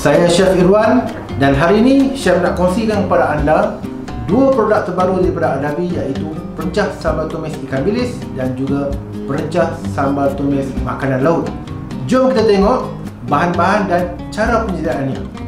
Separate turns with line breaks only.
Saya Chef Irwan dan hari ini Chef nak kongsikan kepada anda dua produk terbaru daripada Adabi, iaitu perencah sambal tumis ikan bilis dan juga perencah sambal tumis makanan laut. Jom kita tengok bahan-bahan dan cara penyediaannya.